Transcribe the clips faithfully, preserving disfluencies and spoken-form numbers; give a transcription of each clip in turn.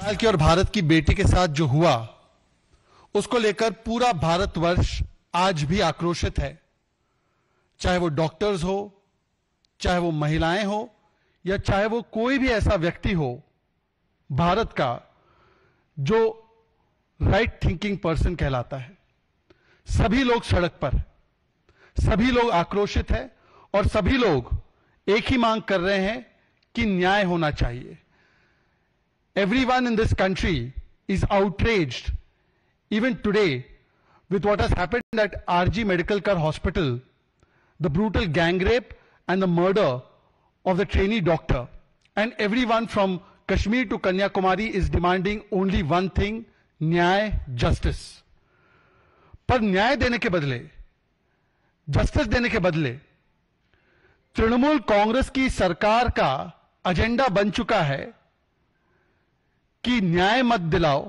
साल की और भारत की बेटी के साथ जो हुआ उसको लेकर पूरा भारतवर्ष आज भी आक्रोशित है। चाहे वो डॉक्टर्स हो, चाहे वो महिलाएं हो, या चाहे वो कोई भी ऐसा व्यक्ति हो भारत का जो राइट थिंकिंग पर्सन कहलाता है। सभी लोग सड़क पर, सभी लोग आक्रोशित हैं और सभी लोग एक ही मांग कर रहे हैं कि न्याय होना चाहिए। Everyone in this country is outraged, even today, with what has happened at R G Medical Care Hospital, the brutal gang rape and the murder of the trainee doctor. And everyone from Kashmir to Kanyakumari is demanding only one thing, न्याय, justice. पर न्याय देने के बदले, justice देने के बदले तृणमूल कांग्रेस की सरकार का एजेंडा बन चुका है कि न्याय मत दिलाओ,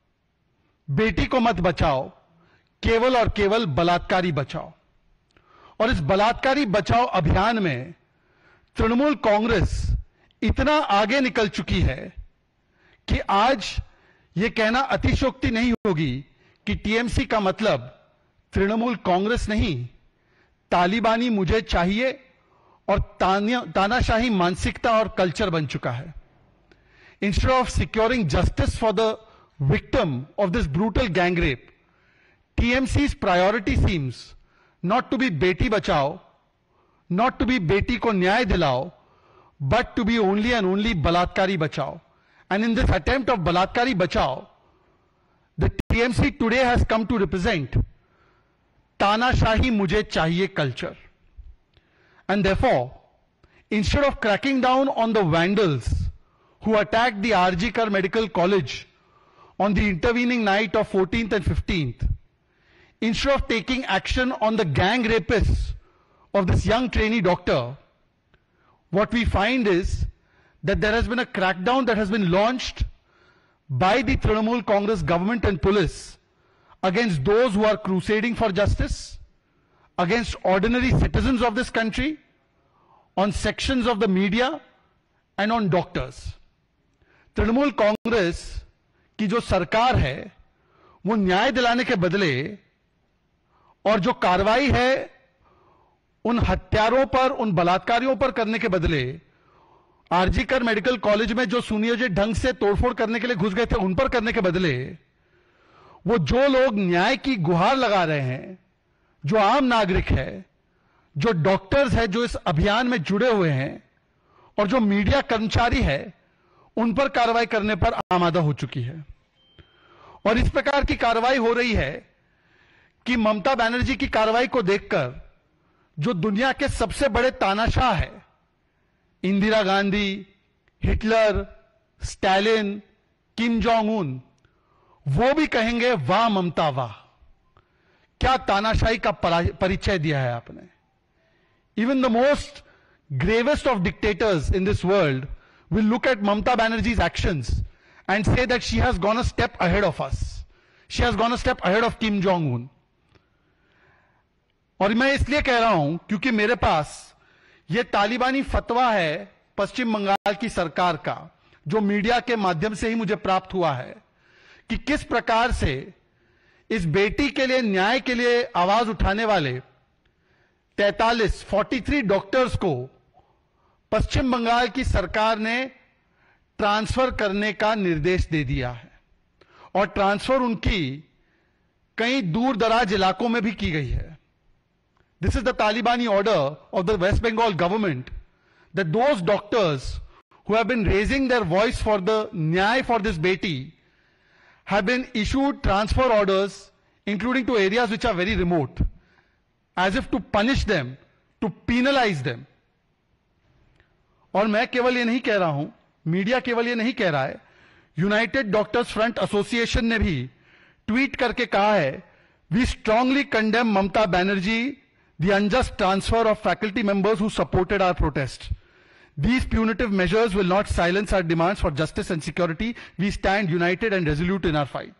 बेटी को मत बचाओ, केवल और केवल बलात्कारी बचाओ। और इस बलात्कारी बचाओ अभियान में तृणमूल कांग्रेस इतना आगे निकल चुकी है कि आज यह कहना अतिशयोक्ति नहीं होगी कि टीएमसी का मतलब तृणमूल कांग्रेस नहीं, तालिबानी मुझे चाहिए और तानाशाही मानसिकता और कल्चर बन चुका है। Instead of securing justice for the victim of this brutal gang rape, T M C's priority seems not to be beti bachao, not to be beti ko nyay dilao, but to be only and only balatkari bachao. And in this attempt of balatkari bachao, the T M C today has come to represent tanashahi mujhe chahiye culture. And therefore, instead of cracking down on the vandals who attacked the R G Kar Medical College on the intervening night of fourteenth and fifteenth, instead of taking action on the gang rapists of this young trainee doctor, what we find is that there has been a crackdown that has been launched by the Trinamool Congress government and police against those who are crusading for justice, against ordinary citizens of this country, on sections of the media, and on doctors. Trinamool Congress की जो सरकार है वो न्याय दिलाने के बदले और जो कार्रवाई है उन हत्यारों पर, उन बलात्कारियों पर करने के बदले आरजी कर मेडिकल कॉलेज में जो सुनियोजित ढंग से तोड़फोड़ करने के लिए घुस गए थे उन पर करने के बदले वो जो लोग न्याय की गुहार लगा रहे हैं, जो आम नागरिक है, जो डॉक्टर्स है, जो इस अभियान में जुड़े हुए हैं और जो मीडिया कर्मचारी है, उन पर कार्रवाई करने पर आमादा हो चुकी है। और इस प्रकार की कार्रवाई हो रही है कि ममता बनर्जी की कार्रवाई को देखकर जो दुनिया के सबसे बड़े तानाशाह है, Indira Gandhi, Hitler, Stalin, Kim Jong Un, वो भी कहेंगे वाह ममता वाह, क्या तानाशाही का परिचय दिया है आपने। Even the most gravest of dictators in this world will look at Mamata Banerjee's actions and say that she has gone a step ahead of us. She has gone a step ahead of Kim Jong-un. और मैं इसलिए कह रहा हूं क्योंकि मेरे पास यह तालिबानी फतवा है पश्चिम बंगाल की सरकार का, जो मीडिया के माध्यम से ही मुझे प्राप्त हुआ है कि किस प्रकार से इस बेटी के लिए, न्याय के लिए आवाज उठाने वाले तैंतालीस, तैंतालीस डॉक्टर्स को पश्चिम बंगाल की सरकार ने ट्रांसफर करने का निर्देश दे दिया है और ट्रांसफर उनकी कई दूर दराज इलाकों में भी की गई है। This is the Talibani order of the West Bengal government that those doctors who have been raising their voice for the nyay for this beti have been issued transfer orders including two areas which are very remote, as if to punish them, to penalize them. और मैं केवल ये नहीं कह रहा हूं, media केवल ये नहीं कह रहा है, यूनाइटेड डॉक्टर्स फ्रंट एसोसिएशन ने भी ट्वीट करके कहा है, we strongly condemn Mamata Banerjee the unjust transfer of faculty members who supported our protest. These punitive measures will not silence our demands for justice and security. We stand united and resolute in our fight.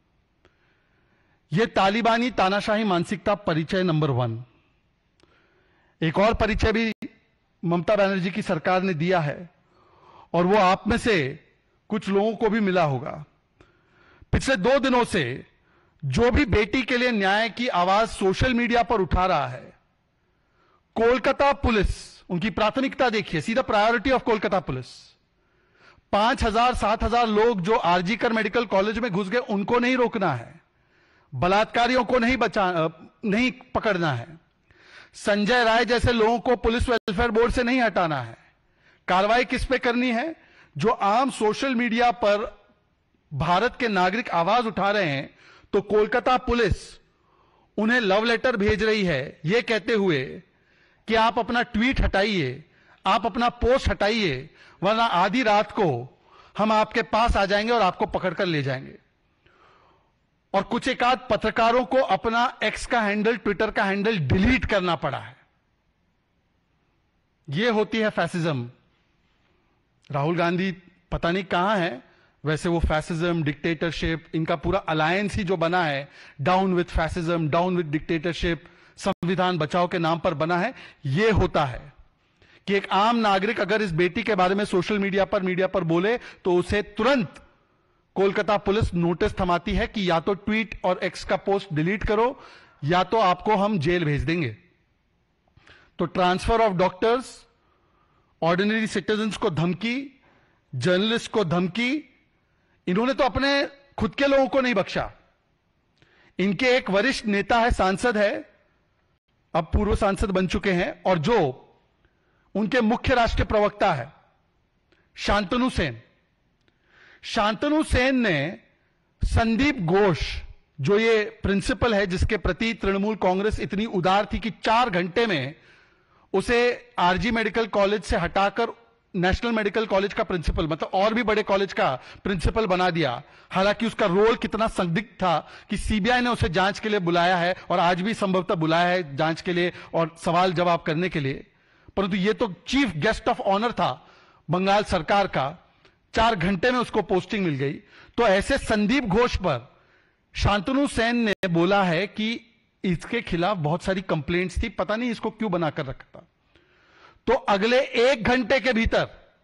यह तालिबानी तानाशाही मानसिकता परिचय number one. एक और परिचय भी ममता बनर्जी की सरकार ने दिया है और वो आप में से कुछ लोगों को भी मिला होगा। पिछले दो दिनों से जो भी बेटी के लिए न्याय की आवाज सोशल मीडिया पर उठा रहा है, कोलकाता पुलिस, उनकी प्राथमिकता देखिए, see the priority of Kolkata police. पांच हजार सात हजार लोग जो आरजीकर मेडिकल कॉलेज में घुस गए, उनको नहीं रोकना है, बलात्कारियों को नहीं बचा नहीं पकड़ना है, संजय राय जैसे लोगों को पुलिस वेलफेयर बोर्ड से नहीं हटाना है। कार्रवाई किस पे करनी है? जो आम सोशल मीडिया पर भारत के नागरिक आवाज उठा रहे हैं, तो कोलकाता पुलिस उन्हें लव लेटर भेज रही है यह कहते हुए कि आप अपना ट्वीट हटाइए, आप अपना पोस्ट हटाइए, वरना आधी रात को हम आपके पास आ जाएंगे और आपको पकड़कर ले जाएंगे। और कुछ एक आध पत्रकारों को अपना एक्स का हैंडल, ट्विटर का हैंडल डिलीट करना पड़ा है। यह होती है फैसिज्म। राहुल गांधी पता नहीं कहां है, वैसे वो फैसिज्म, डिक्टेटरशिप, इनका पूरा अलायंस ही जो बना है, down with fascism, down with dictatorship, संविधान बचाओ के नाम पर बना है। यह होता है कि एक आम नागरिक अगर इस बेटी के बारे में सोशल मीडिया पर मीडिया पर बोले तो उसे तुरंत कोलकाता पुलिस नोटिस थमाती है कि या तो ट्वीट और एक्स का पोस्ट डिलीट करो या तो आपको हम जेल भेज देंगे। तो transfer of doctors, ordinary citizens को धमकी, जर्नलिस्ट को धमकी, इन्होंने तो अपने खुद के लोगों को नहीं बख्शा। इनके एक वरिष्ठ नेता है, सांसद है, अब पूर्व सांसद बन चुके हैं, और जो उनके मुख्य राष्ट्रीय प्रवक्ता है शांतनु सेन। शांतनु सेन ने संदीप घोष, जो ये प्रिंसिपल है जिसके प्रति तृणमूल कांग्रेस इतनी उदार थी कि चार घंटे में उसे आरजी मेडिकल कॉलेज से हटाकर नेशनल मेडिकल कॉलेज का प्रिंसिपल, मतलब और भी बड़े कॉलेज का प्रिंसिपल बना दिया। हालांकि उसका रोल कितना संदिग्ध था कि सीबीआई ने उसे जांच के लिए बुलाया है और आज भी संभवतः बुलाया है जांच के लिए और सवाल जवाब करने के लिए, परंतु यह तो चीफ गेस्ट ऑफ ऑनर था बंगाल सरकार का। चार घंटे में उसको पोस्टिंग मिल गई। तो ऐसे संदीप घोष पर शांतनु सेन ने बोला है कि इसके खिलाफ बहुत सारी कंप्लेंट्स थी, पता नहीं इसको क्यों बनाकर रखा था। तो अगले एक घंटे के भीतर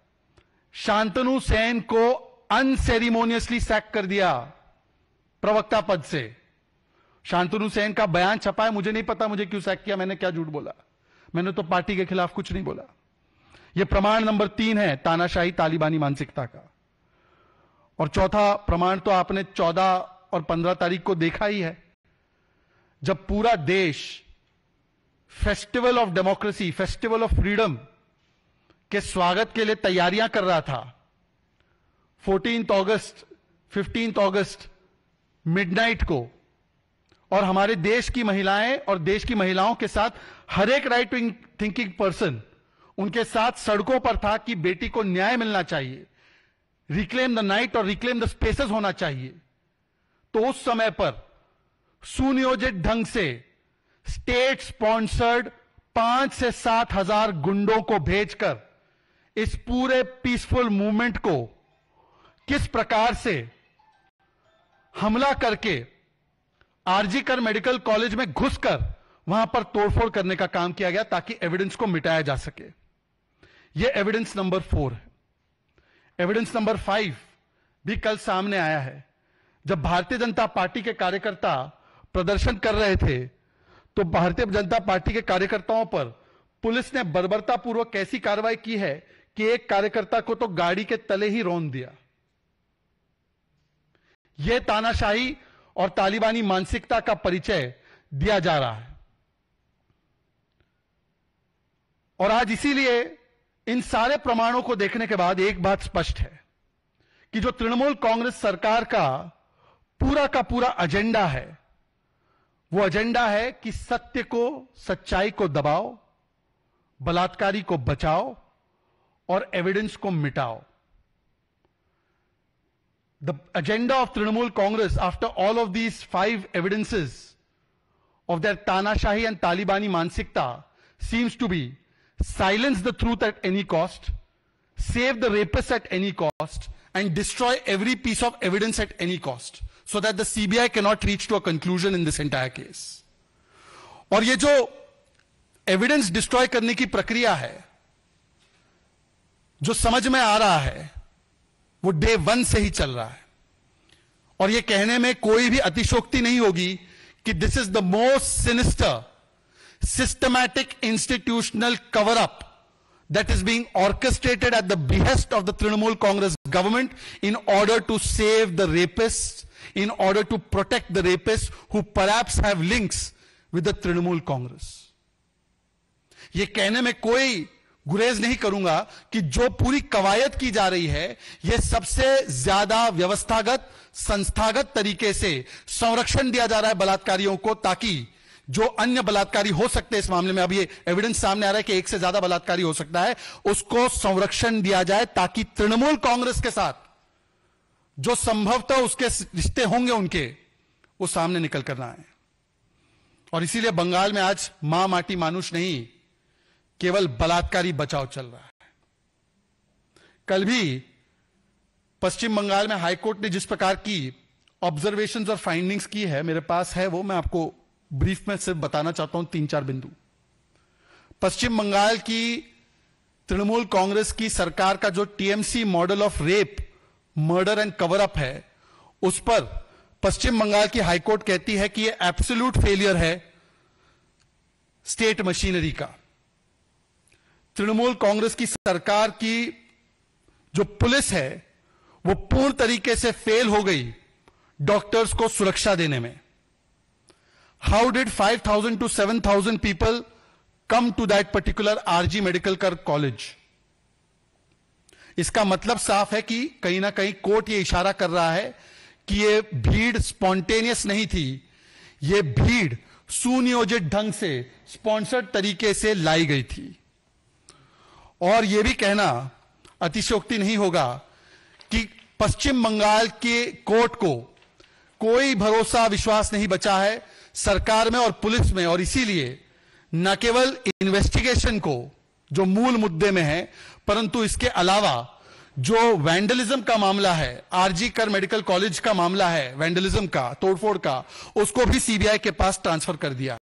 शांतनु सेन को अनसेरिमोनियसली सैक कर दिया प्रवक्ता पद से। शांतनु सेन का बयान छपा है, मुझे नहीं पता मुझे क्यों सैक किया, मैंने क्या झूठ बोला, मैंने तो पार्टी के खिलाफ कुछ नहीं बोला। यह प्रमाण नंबर तीन है तानाशाही तालिबानी मानसिकता का। और चौथा प्रमाण तो आपने चौदह और पंद्रह तारीख को देखा ही है, जब पूरा देश festival of democracy, festival of freedom के स्वागत के लिए तैयारियां कर रहा था। चौदह अगस्त, पंद्रह अगस्त मिडनाइट को, और हमारे देश की महिलाएं और देश की महिलाओं के साथ हर एक राइट थिंकिंग पर्सन उनके साथ सड़कों पर था कि बेटी को न्याय मिलना चाहिए, रिक्लेम द नाइट और रिक्लेम द स्पेसेस होना चाहिए। तो उस समय पर सुनियोजित ढंग से स्टेट स्पॉन्सर्ड पांच से सात हजार गुंडों को भेजकर इस पूरे पीसफुल मूवमेंट को किस प्रकार से हमला करके आरजीकर मेडिकल कॉलेज में घुसकर वहां पर तोड़फोड़ करने का काम किया गया ताकि एविडेंस को मिटाया जा सके। यह एविडेंस नंबर फोर है। एविडेंस नंबर फाइव भी कल सामने आया है। जब भारतीय जनता पार्टी के कार्यकर्ता प्रदर्शन कर रहे थे तो भारतीय जनता पार्टी के कार्यकर्ताओं पर पुलिस ने बर्बरतापूर्वक कैसी कार्रवाई की है कि एक कार्यकर्ता को तो गाड़ी के तले ही रौंद दिया। यह तानाशाही और तालिबानी मानसिकता का परिचय दिया जा रहा है। और आज इसीलिए इन सारे प्रमाणों को देखने के बाद एक बात स्पष्ट है कि जो तृणमूल कांग्रेस सरकार का पूरा का पूरा एजेंडा है, वो एजेंडा है कि सत्य को, सच्चाई को दबाओ, बलात्कारी को बचाओ और एविडेंस को मिटाओ। The agenda of Trinamool Congress after all of these five evidences of their tanashahi and Talibani mansikta seems to be silence the truth at any cost, save the rapists at any cost, and destroy every piece of evidence at any cost, so that the C B I cannot reach to a conclusion in this entire case. और ये जो evidence destroy करने की प्रक्रिया है, जो समझ में आ रहा है, वो डे वन से ही चल रहा है। और ये कहने में कोई भी अतिशोक्ति नहीं होगी कि this is the most sinister systematic institutional cover up that is being orchestrated at the behest of the Trinamool Congress government in order to save the rapists, in order to protect the rapists who perhaps have links with the Trinamool Congress. ये कहने में कोई गुरेज नहीं करूंगा कि जो पूरी कवायद की जा रही है यह सबसे ज्यादा व्यवस्थागत संस्थागत तरीके से संरक्षण दिया जा रहा है बलात्कारियों को, ताकि जो अन्य बलात्कारी हो सकते हैं इस मामले में, अब ये एविडेंस सामने आ रहा है कि एक से ज्यादा बलात्कारी हो सकता है, उसको संरक्षण दिया जाए ताकि तृणमूल कांग्रेस के साथ जो संभवतः उसके रिश्ते होंगे उनके, वो सामने निकल कर ना आए। और इसीलिए बंगाल में आज मां माटी मानुष नहीं, केवल बलात्कारी बचाव चल रहा है। कल भी पश्चिम बंगाल में हाईकोर्ट ने जिस प्रकार की ऑब्जर्वेशंस और फाइंडिंग्स की है, मेरे पास है वो, मैं आपको ब्रीफ में सिर्फ बताना चाहता हूं तीन चार बिंदु। पश्चिम बंगाल की तृणमूल कांग्रेस की सरकार का जो TMC model of rape, murder and cover up है, उस पर पश्चिम बंगाल की हाईकोर्ट कहती है कि यह एब्सोल्यूट फेलियर है स्टेट मशीनरी का। तृणमूल कांग्रेस की सरकार की जो पुलिस है वो पूर्ण तरीके से फेल हो गई डॉक्टर्स को सुरक्षा देने में। How did five thousand to seven thousand people come to that particular R G Medical College? इसका मतलब साफ है कि कहीं ना कहीं कोर्ट ये इशारा कर रहा है कि ये भीड़ स्पॉन्टेनियस नहीं थी, ये भीड़ सुनियोजित ढंग से स्पॉन्सर्ड तरीके से लाई गई थी। और यह भी कहना अतिशयोक्ति नहीं होगा कि पश्चिम बंगाल के कोर्ट को कोई भरोसा विश्वास नहीं बचा है सरकार में और पुलिस में, और इसीलिए न केवल इन्वेस्टिगेशन को जो मूल मुद्दे में है, परंतु इसके अलावा जो वैंडलिज्म का मामला है, आरजी कर मेडिकल कॉलेज का मामला है, वैंडलिज्म का, तोड़फोड़ का, उसको भी सीबीआई के पास ट्रांसफर कर दिया।